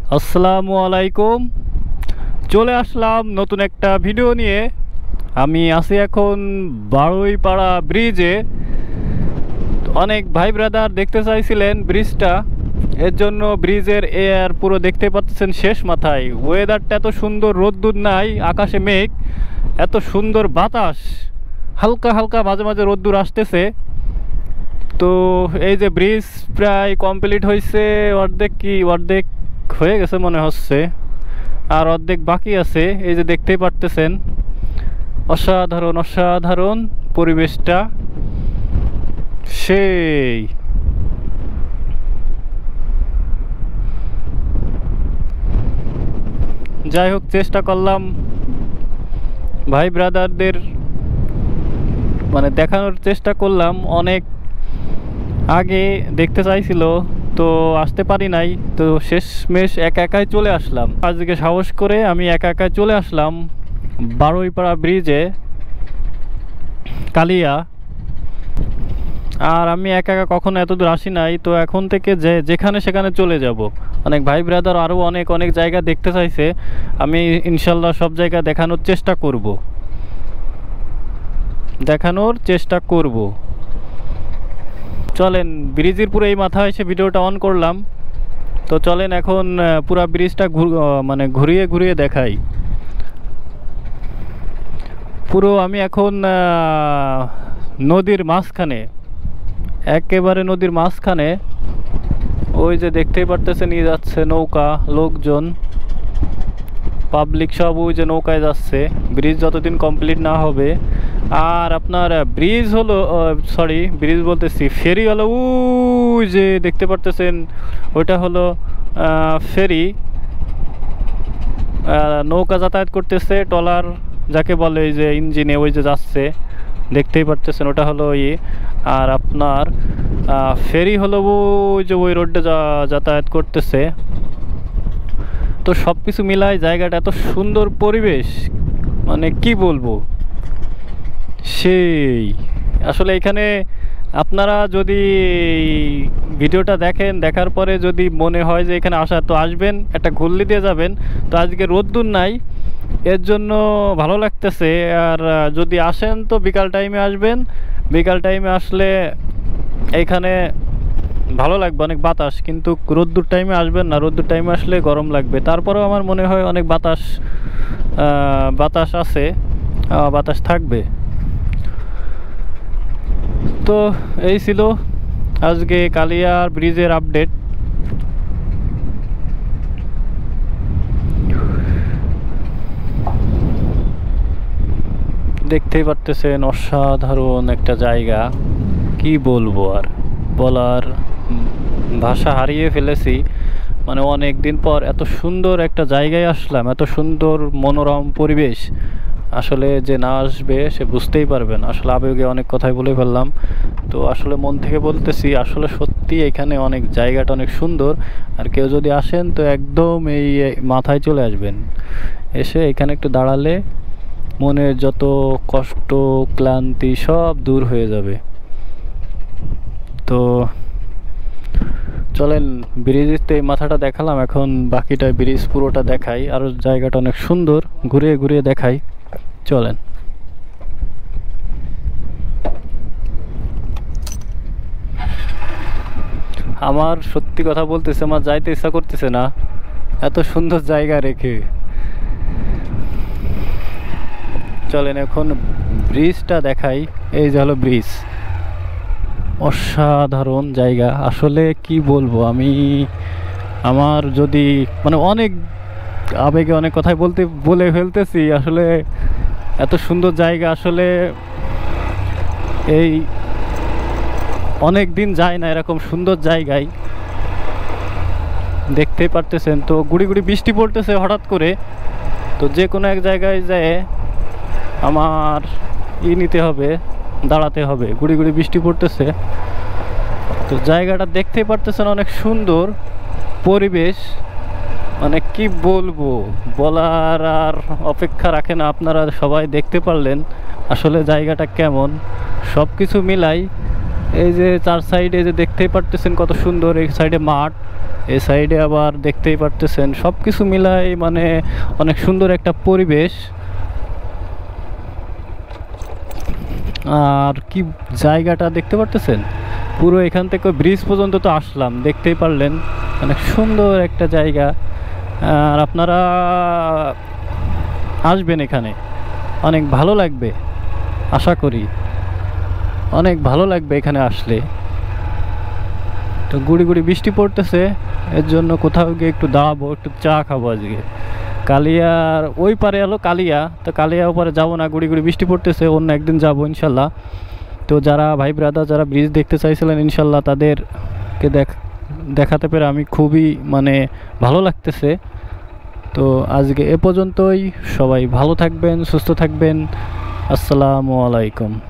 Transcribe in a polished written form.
আসসালামু আলাইকুম। চলে আসলাম নতুন একটা ভিডিও নিয়ে। আমি আছি এখন বারুইপাড়া ব্রিজে। অনেক ভাই ব্রাদার দেখতে চাইছিলেন ব্রিজটা, এর জন্য ব্রিজের এয়ার পুরো দেখতে পাচ্ছেন শেষ মাথায়। ওয়েদারটা এত সুন্দর, রোদ্দুর নাই, আকাশে মেঘ, এত সুন্দর বাতাস, হালকা হালকা মাঝে মাঝে রোদ্দুর আসতেছে। তো এই যে ব্রিজ প্রায় কমপ্লিট হয়েছে, অর্ধেক হয়ে গেছে মনে হচ্ছে, আর অর্ধেক বাকি আছে। এই যে দেখতেই পারতেছেন, অসাধারণ অসাধারণ পরিবেশটা, সেই। যাই হোক, চেষ্টা করলাম ভাই ব্রাদারদের দেখানোর চেষ্টা করলাম। অনেক আগে দেখতে চাইছিল, তো আসতে পারি নাই, তো শেষমেশ একা একাই চলে আসলাম। আজকে সাহস করে আমি একা একাই চলে আসলাম বারুইপাড়া ব্রিজে, কালিয়া। আর আমি একা একা কখনো এতদূর আসি নাই, তো এখন থেকে যেখানে সেখানে চলে যাব। অনেক ভাই ব্রাদার আরও অনেক অনেক জায়গা দেখতে চাইছে, আমি ইনশাল্লাহ সব জায়গা দেখানোর চেষ্টা করব। চলেন, ব্রিজের পুরো এই মাথায় এসে ভিডিওটা অন করলাম। তো চলেন এখন পুরো ব্রিজটা ঘুরিয়ে ঘুরিয়ে দেখাই। পুরো আমি এখন নদীর মাঝখানে, একেবারে নদীর মাঝখানে। ওই যে দেখতেই পারতেছে, নিয়ে যাচ্ছে নৌকা, লোকজন, পাবলিক সব ওই যে নৌকায় যাচ্ছে। ব্রিজ যতদিন কমপ্লিট না হবে। আর আপনার ব্রিজ হলো, সরি ব্রিজ বলতেছি, ফেরি হলো ওই যে দেখতে পারতেছেন, ওইটা হলো ফেরি। নৌকা যাতায়াত করতেছে, ট্রলার যাকে বলে, এই যে ইঞ্জিনে ওই যে যাচ্ছে, দেখতেই পারতেছেন, ওটা হলো আর আপনার ফেরি হলো ওই যে ওই রোডে যাতায়াত করতেছে। তো সব কিছু মিলাই জায়গাটা এত সুন্দর পরিবেশ, কি বলবো, সেই। আসলে এখানে আপনারা যদি ভিডিওটা দেখেন, দেখার পরে যদি মনে হয় যে এখানে আসা, তো আসবেন, একটা ঘুরলি দিয়ে যাবেন। তো আজকে রোদ্দুর নাই, এর জন্য ভালো লাগতেছে। আর যদি আসেন তো বিকাল টাইমে আসবেন। বিকাল টাইমে আসলে এইখানে ভালো লাগবে, অনেক বাতাস। কিন্তু রোদ্দুর টাইমে আসবেন না, রোদ্দুর টাইমে আসলে গরম লাগবে। তারপরেও আমার মনে হয় অনেক বাতাস আছে, বাতাস থাকবে। তো এই ছিল আজকে কালিয়ার ব্রিজের আপডেট। দেখতেই পারতেছেন, অসাধারণ একটা জায়গা, কি বলবো আর, বলার ভাষা হারিয়ে ফেলেছি। অনেক দিন পর এত সুন্দর একটা জায়গায় আসলাম, এত সুন্দর মনোরম পরিবেশ। আসলে যে না আসবে সে বুঝতেই পারবে না। আসলে আবেগে অনেক কথাই বলে ফেললাম, তো আসলে মন থেকে বলতেছি, আসলে সত্যি এখানে অনেক জায়গাটা অনেক সুন্দর। আর কেউ যদি আসেন তো একদম এই মাথায় চলে আসবেন, এসে এখানে একটু দাঁড়ালে মনের যত কষ্ট ক্লান্তি সব দূর হয়ে যাবে। তো চলেন, ব্রিজেতে এই মাথাটা দেখালাম, এখন বাকিটা ব্রিজ পুরোটা দেখাই। আর জায়গাটা অনেক সুন্দর, ঘুরিয়ে ঘুরিয়ে দেখাই, চলেন। আমার সত্যি কথা বলতেছে, আমার যাইতে ইচ্ছা করতেছে না, এত সুন্দর জায়গা রেখে। চলেন এখন ব্রিজটা দেখাই। এই যে হলো ব্রিজ, অসাধারণ জায়গা। আসলে কি বলবো আমি, আমার যদি অনেক আবেগে অনেক কথাই বলে ফেলতেছি। আসলে এত সুন্দর জায়গা, আসলে এই অনেক দিন যায় না এরকম সুন্দর জায়গায়। দেখতেই পারতেছেন তো, গুড়ি গুড়ি বৃষ্টি পড়তেছে হঠাৎ করে। তো যে কোনো এক জায়গায় যেয়ে আমার নিতে হবে, দাঁড়াতে হবে, গুড়ি গুড়ি বৃষ্টি পড়তেছে। তো জায়গাটা দেখতেই পারতেছেন, অনেক সুন্দর পরিবেশ, কি বলবো, বলার আর অপেক্ষা রাখে না। আপনারা সবাই দেখতে পারলেন আসলে জায়গাটা কেমন। সব কিছু মিলাই এই যে চার সাইডে যে দেখতেই পারতেছেন কত সুন্দর, এই সাইডে মাঠ, এই সাইডে আবার দেখতেই পারতেছেন সব কিছু মিলাই মানে অনেক সুন্দর একটা পরিবেশ। আর কি জায়গাটা দেখতে পারতেছেন, পুরো এখান থেকে ব্রিজ পর্যন্ত তো আসলাম, দেখতেই পারলেন অনেক সুন্দর একটা জায়গা। আর আপনারা আসবেন এখানে, অনেক ভালো লাগবে, আশা করি অনেক ভালো লাগবে এখানে আসলে। তো গুড়ি গুড়ি বৃষ্টি পড়তেছে, এর জন্য কোথাও গিয়ে একটু দাঁড়াবো, একটু চা খাবো আজকে। কালিয়ার ওই পারে এলো কালিয়া, তো কালিয়া ওপারে যাবো না, গুড়ি গুড়ি বৃষ্টি পড়তেছে, অন্য একদিন যাবো ইনশাল্লাহ। তো যারা ভাই ব্রাদার যারা ব্রিজ দেখতে চাইছিলেন ইনশাল্লাহ তাদেরকে দেখাতে পেরে আমি খুবই মানে ভালো লাগতেছে। তো আজকে এ পর্যন্তই, সবাই ভালো থাকবেন, সুস্থ থাকবেন। আসসালামু আলাইকুম।